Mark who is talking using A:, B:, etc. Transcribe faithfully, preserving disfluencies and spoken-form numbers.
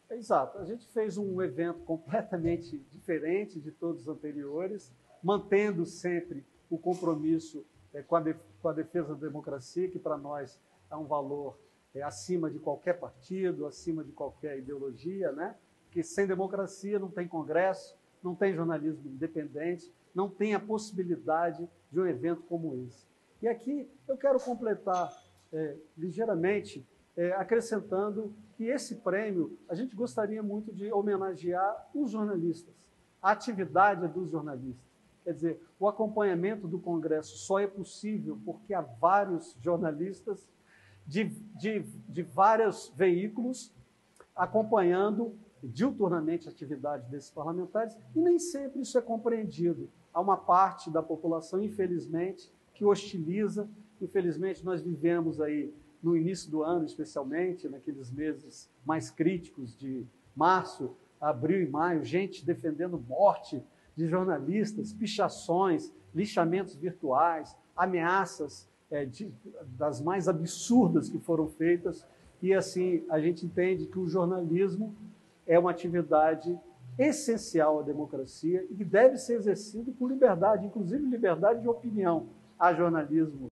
A: Exato. A gente fez um evento completamente diferente de todos os anteriores, mantendo sempre o compromisso é, com, a def com a defesa da democracia, que para nós é um valor é, acima de qualquer partido, acima de qualquer ideologia, né? Porque sem democracia não tem congresso, não tem jornalismo independente, não tem a possibilidade de um evento como esse. E aqui eu quero completar é, ligeiramente, é, acrescentando que esse prêmio, a gente gostaria muito de homenagear os jornalistas, a atividade dos jornalistas. Quer dizer, o acompanhamento do Congresso só é possível porque há vários jornalistas de, de, de vários veículos acompanhando diuturnamente a atividade desses parlamentares, e nem sempre isso é compreendido. Há uma parte da população, infelizmente, que hostiliza. Infelizmente, nós vivemos aí, no início do ano, especialmente, naqueles meses mais críticos de março, abril e maio, gente defendendo morte de jornalistas, pichações, lixamentos virtuais, ameaças é, de, das mais absurdas que foram feitas. E, assim, a gente entende que o jornalismo é uma atividade essencial à democracia e que deve ser exercido com liberdade, inclusive liberdade de opinião. Há jornalismo